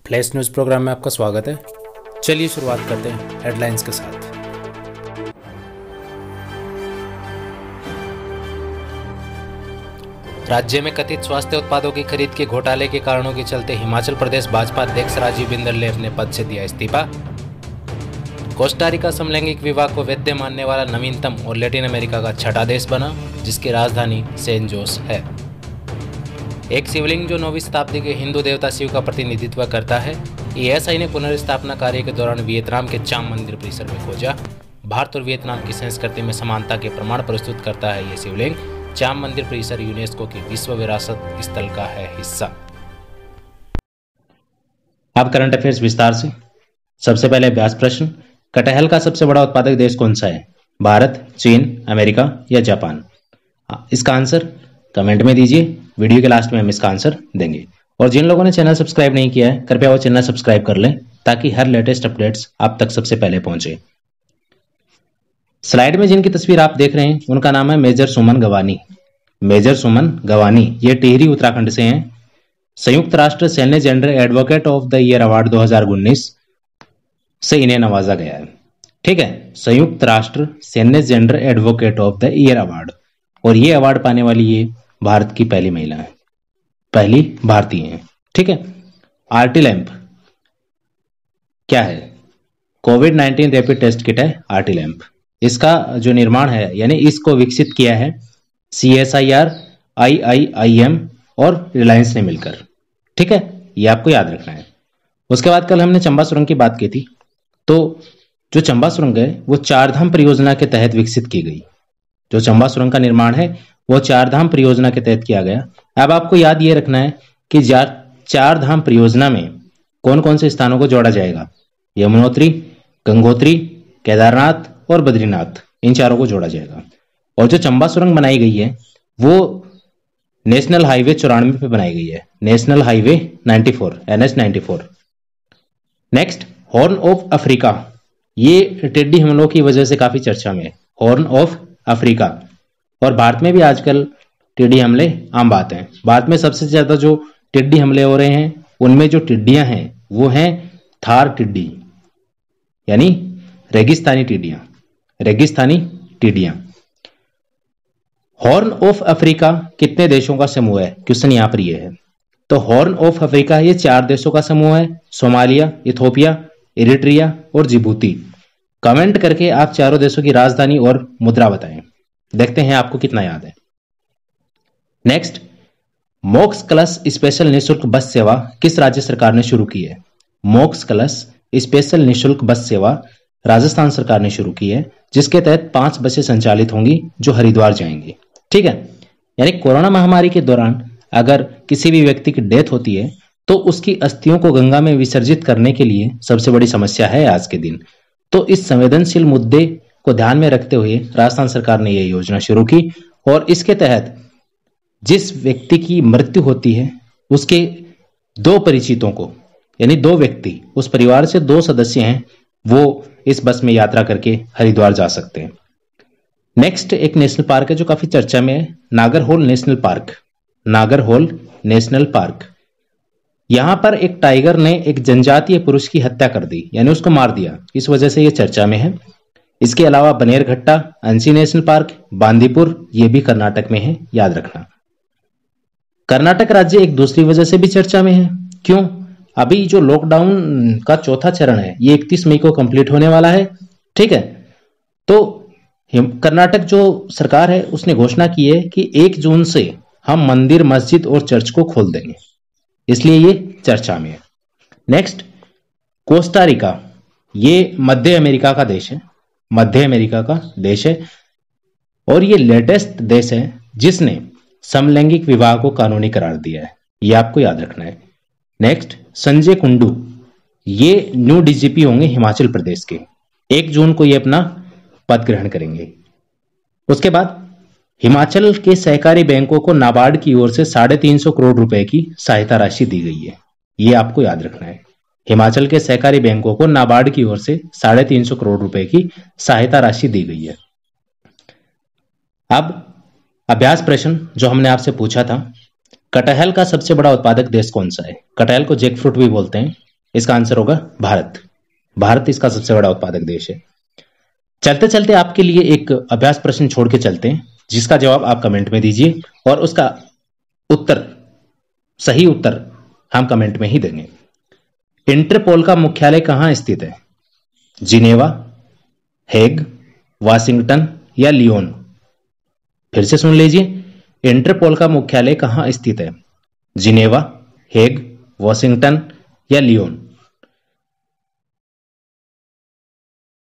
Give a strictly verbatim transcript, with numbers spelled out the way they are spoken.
Flash news programme में आपका स्वागत है। चलिए शुरुआत करते हैं हेडलाइंस के साथ। राज्य में कथित स्वास्थ्य उत्पादों की खरीद के घोटाले के कारणों के चलते हिमाचल प्रदेश भाजपा अध्यक्ष राजीव बिंदल ने अपने पद से दिया इस्तीफा। कोस्टारिका समलैंगिक विवाह को वैध मानने वाला नवीनतम और लैटिन अमेरिका का छठा देश बना, जिसकी राजधानी सेंट जोस है। एक शिवलिंग जो नौवीं शताब्दी के हिंदू देवता शिव का प्रतिनिधित्व करता है, एएसआई ने पुनर्स्थापना कार्य के दौरान वियतनाम के चाम मंदिर परिसर में खोजा। भारत और वियतनाम की संस्कृति में समानता के प्रमाण प्रस्तुत करता है ये शिवलिंग। चाम मंदिर परिसर यूनेस्को की विश्व विरासत स्थल का है हिस्सा। अब करंट अफेयर्स विस्तार से। सबसे पहले अभ्यास प्रश्न, कटहल का सबसे बड़ा उत्पादक देश कौन सा है? भारत, चीन, अमेरिका या जापान? इसका आंसर कमेंट में दीजिए। वीडियो के लास्ट में हम इसका आंसर देंगे। और जिन लोगों ने चैनल सब्सक्राइब नहीं किया है, कृपया वो चैनल सब्सक्राइब कर लें ताकि हर लेटेस्ट अपडेट्स आप तक सबसे पहले पहुंचे। स्लाइड में जिनकी तस्वीर आप देख रहे हैं उनका नाम है मेजर सुमन गवानी। मेजर सुमन गवानी ये टिहरी उत्तराखंड से हैं। संयुक्त राष्ट्र सैन्य gender advocate of the year award दो हज़ार उन्नीस से इन्हें नवाजा गया है। ठीक है, संयुक्त राष्ट्र सैन्य gender advocate of the year award, और ये अवार्ड पाने वाली ये भारत की पहली महिला है, पहली भारतीय है। ठीक है, आरटी लैंप क्या है? COVID nineteen rapid test kit है आरटी लैंप। इसका जो निर्माण है यानी इसको विकसित किया है सीएसआईआर, आईआईआईएम और रिलायंस ने मिलकर। ठीक है, ये आपको याद रखना है। उसके बाद कल हमने चंबा सुरंग की बात की थी, तो जो चंबा सुरंग है वो चारधाम परियोजना के तहत विकसित की गई। जो चंबा सुरंग का निर्माण है वो चारधाम परियोजना के तहत किया गया। अब आपको याद ये रखना है कि चार धाम परियोजना में कौन कौन से स्थानों को जोड़ा जाएगा। यमुनोत्री, गंगोत्री, केदारनाथ और बद्रीनाथ, इन चारों को जोड़ा जाएगा। और जो चंबा सुरंग बनाई गई है वो नेशनल हाईवे चौरानवे पे बनाई गई है, नेशनल हाईवे चौरानवे, एन एच चौरानवे। नेक्स्ट, हॉर्न ऑफ अफ्रीका, ये टिड्डी हमलों की वजह से काफी चर्चा में है। हॉर्न ऑफ अफ्रीका, और भारत में भी आजकल टिड्डी हमले आम बात हैं। भारत में सबसे ज्यादा जो टिड्डी हमले हो रहे हैं उनमें जो टिड्डियां हैं वो हैं थार टिड्डी, यानी रेगिस्तानी टिड्डियां, रेगिस्तानी टिड्डियां। हॉर्न ऑफ अफ्रीका कितने देशों का समूह है? क्वेश्चन यहां पर ये है। तो हॉर्न ऑफ अफ्रीका ये चार देशों का समूह है, सोमालिया, इथोपिया, इरिट्रिया और जिबूती। कमेंट करके आप चारों देशों की राजधानी और मुद्रा बताएं, देखते हैं आपको कितना याद है। नेक्स्ट, मोक्स क्लस स्पेशल निःशुल्क बस सेवा किस राज्य सरकार ने शुरू की है? मोक्स क्लस स्पेशल निःशुल्क बस सेवा राजस्थान सरकार ने शुरू की है, जिसके तहत पांच बसें संचालित होंगी जो हरिद्वार जाएंगी। ठीक है, यानी कोरोना महामारी के दौरान अगर किसी भी व्यक्ति की डेथ होती है तो उसकी अस्थियों को गंगा में विसर्जित करने के लिए सबसे बड़ी समस्या है आज के दिन। तो इस संवेदनशील मुद्दे को ध्यान में रखते हुए राजस्थान सरकार ने यह योजना शुरू की, और इसके तहत जिस व्यक्ति की मृत्यु होती है उसके दो परिचितों को, यानी दो व्यक्ति, उस परिवार से दो सदस्य हैं, वो इस बस में यात्रा करके हरिद्वार जा सकते हैं। नेक्स्ट, एक नेशनल पार्क है जो काफी चर्चा में है, Nagarhole national park. Nagarhole national park, यहां पर एक टाइगर ने एक जनजातीय पुरुष की हत्या कर दी, यानी उसको मार दिया, इस वजह से यह चर्चा में है। इसके अलावा बनेरघट्टा, अंशी नेशनल पार्क, बांदीपुर, ये भी कर्नाटक में है, याद रखना। कर्नाटक राज्य एक दूसरी वजह से भी चर्चा में है। क्यों? अभी जो लॉकडाउन का चौथा चरण है ये इकतीस मई को कंप्लीट होने वाला है। ठीक है, तो कर्नाटक जो सरकार है उसने घोषणा की है कि एक जून से हम मंदिर, मस्जिद और चर्च को खोल देंगे, इसलिए ये चर्चा में है। नेक्स्ट, कोस्टारिका, ये मध्य अमेरिका का देश है, मध्य अमेरिका का देश है, और ये लेटेस्ट देश है जिसने समलैंगिक विवाह को कानूनी करार दिया है, ये आपको याद रखना है। नेक्स्ट, संजय कुंडू, ये न्यू डीजीपी होंगे हिमाचल प्रदेश के, एक जून को ये अपना पद ग्रहण करेंगे। उसके बाद हिमाचल के सहकारी बैंकों को नाबार्ड की ओर से साढ़े तीन सौ करोड़ रुपए की सहायता राशि दी गई है, ये आपको याद रखना है। हिमाचल के सहकारी बैंकों को नाबार्ड की ओर से साढ़े तीन सौ करोड़ रुपए की सहायता राशि दी गई है। अब अभ्यास प्रश्न जो हमने आपसे पूछा था, कटहल का सबसे बड़ा उत्पादक देश कौन सा है? कटहल को जैकफ्रूट भी बोलते हैं। इसका आंसर होगा भारत। भारत इसका सबसे बड़ा उत्पादक देश है। चलते चलते आपके लिए एक अभ्यास प्रश्न छोड़ के चलते हैं, जिसका जवाब आप कमेंट में दीजिए और उसका उत्तर, सही उत्तर हम कमेंट में ही देंगे। इंटरपोल का मुख्यालय कहां स्थित है? जिनेवा, हेग, वाशिंगटन या लियोन? फिर से सुन लीजिए, इंटरपोल का मुख्यालय कहां स्थित है? जिनेवा, हेग, वाशिंगटन या लियोन?